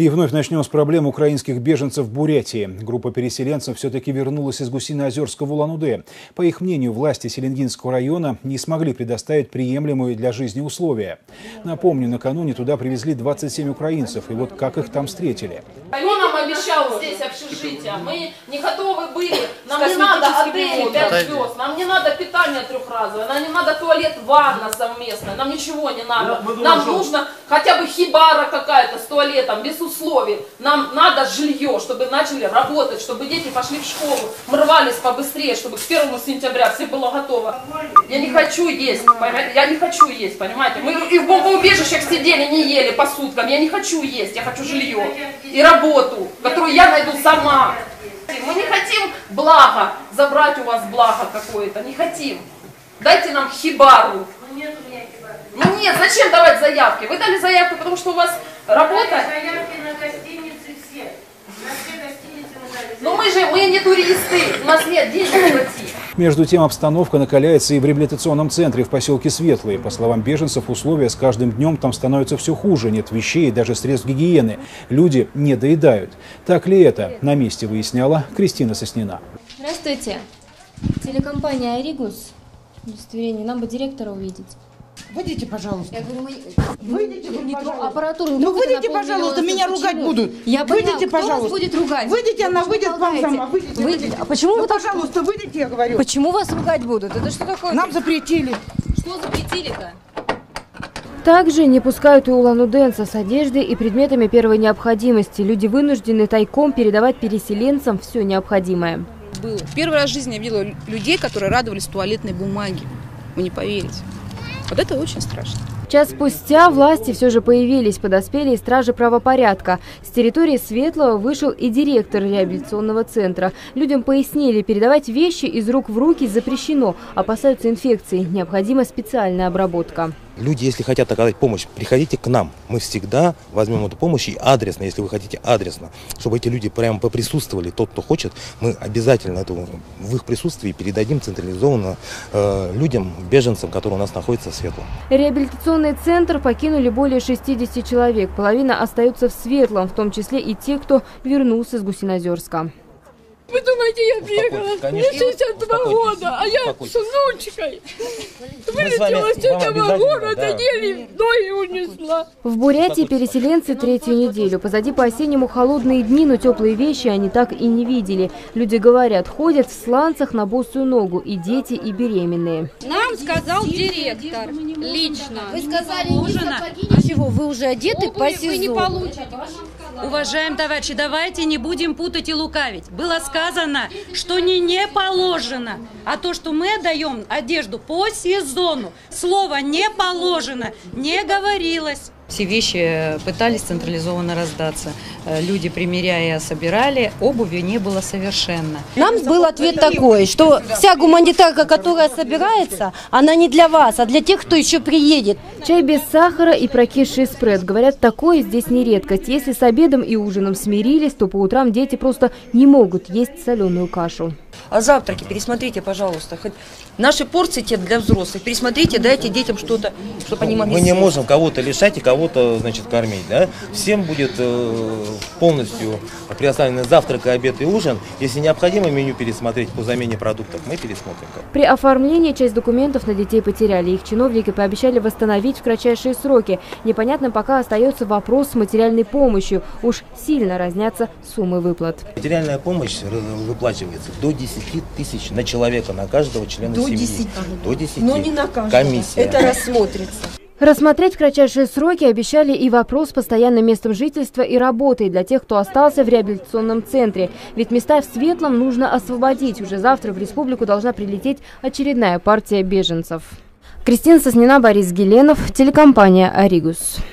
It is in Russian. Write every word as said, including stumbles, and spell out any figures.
И вновь начнем с проблем украинских беженцев в Бурятии. Группа переселенцев все-таки вернулась из Гусиноозерска в Улан-Удэ. По их мнению, власти Селенгинского района не смогли предоставить приемлемые для жизни условия. Напомню, накануне туда привезли двадцать семь украинцев, и вот как их там встретили. Кто нам обещал здесь общежитие? Мы не готовы были. Нам не надо отели пять звезд, нам не надо питание трехразовое, нам не надо туалет, ванна совместная, нам ничего не надо. Нам нужно хотя бы хибара какая-то с туалетом, без условий. Нам надо жилье, чтобы начали работать, чтобы дети пошли в школу. Мы рвались побыстрее, чтобы к первому сентября все было готово. Я не хочу есть, я не хочу есть, понимаете? Мы и в бомбоубежищах сидели, не ели по суткам. Я не хочу есть, я хочу жилье и работу, которую я найду сама. Мы не хотим блага, забрать у вас благо какое-то, не хотим. Дайте нам хибару. Ну нет, зачем давать заявки? Вы дали заявку, потому что у вас работа? Заявки на гостиницы все. На все гостиницы мы дали. Но мы же, мы не туристы, у нас нет денег платить. Между тем, обстановка накаляется и в реабилитационном центре в поселке Светлые. По словам беженцев, условия с каждым днем там становятся все хуже. Нет вещей и даже средств гигиены. Люди не доедают. Так ли это? На месте выясняла Кристина Соснина. Здравствуйте. Телекомпания «Аригус». Удостоверение. Нам бы директора увидеть. Выйдите, пожалуйста. Я говорю, мы... Выйдите, не пожалуйста. Аппаратуру. Ну выйдите, пожалуйста, меня ругать будут. Я выйдите, поняла, пожалуйста. Кто вас будет ругать? Выйдите, она выйдет к вам сама. Выйдите, Вы... выйдите. А почему ну, вы так... пожалуйста, выйдите, я говорю. Почему вас ругать будут? Это что такое? Нам запретили. Что запретили-то? Также не пускают и улан-удэнцев с одеждой и предметами первой необходимости. Люди вынуждены тайком передавать переселенцам все необходимое. Было. Первый раз в жизни я видела людей, которые радовались туалетной бумаге. Вы не поверите. Вот это очень страшно. Час спустя власти все же появились, подоспели и стражи правопорядка. С территории Светлого вышел и директор реабилитационного центра. Людям пояснили, передавать вещи из рук в руки запрещено. Опасаются инфекции, необходима специальная обработка. Люди, если хотят оказать помощь, приходите к нам. Мы всегда возьмем эту помощь и адресно, если вы хотите адресно. Чтобы эти люди прямо поприсутствовали, тот, кто хочет, мы обязательно эту, в их присутствии передадим централизованно э, людям, беженцам, которые у нас находятся в Светлом. Реабилитационный центр покинули более шестидесяти человек. Половина остаются в Светлом, в том числе и те, кто вернулся с Гусиноозерска. Вы думаете, я бегала? Мне шестьдесят два года, а я с внучкой. Вылетела с этого города, да. Еле ноги унесла. В Бурятии переселенцы третью неделю. Позади по-осеннему холодные дни, но теплые вещи они так и не видели. Люди говорят, ходят в сланцах на босую ногу, и дети, и беременные. Нам сказал директор лично. Вы сказали, не сапоги, ничего, вы уже одеты по сезону. Вы не получите. Уважаемые товарищи, давайте не будем путать и лукавить. Было сказано, что не не положено, а то, что мы отдаем одежду по сезону. Слово «не положено» не говорилось. Все вещи пытались централизованно раздаться. Люди, примеряя, собирали, обуви не было совершенно. Нам был ответ такой, что вся гуманитарка, которая собирается, она не для вас, а для тех, кто еще приедет. Чай без сахара и прокисший спред. Говорят, такое здесь не редкость. Если с обедом и ужином смирились, то по утрам дети просто не могут есть соленую кашу. А завтраки пересмотрите, пожалуйста. Хоть наши порции те для взрослых. Пересмотрите, дайте детям что-то, чтобы они могли Мы не съесть. можем кого-то лишать и кого-то, значит, кормить. Да? Всем будет э, полностью предоставлен завтрак, обед и ужин. Если необходимо меню пересмотреть по замене продуктов, мы пересмотрим. При оформлении часть документов на детей потеряли. Их чиновники пообещали восстановить в кратчайшие сроки. Непонятно пока остается вопрос с материальной помощью. Уж сильно разнятся суммы выплат. Материальная помощь выплачивается до десяти тысяч на человека, на каждого члена до семьи. десяти. До десяти. Но не на каждого. Комиссия. Это рассмотрится. Рассмотреть в кратчайшие сроки обещали и вопрос с постоянным местом жительства и работой для тех, кто остался в реабилитационном центре. Ведь места в Светлом нужно освободить. Уже завтра в республику должна прилететь очередная партия беженцев. Кристина Соснина, Борис Геленов, телекомпания «Аригус».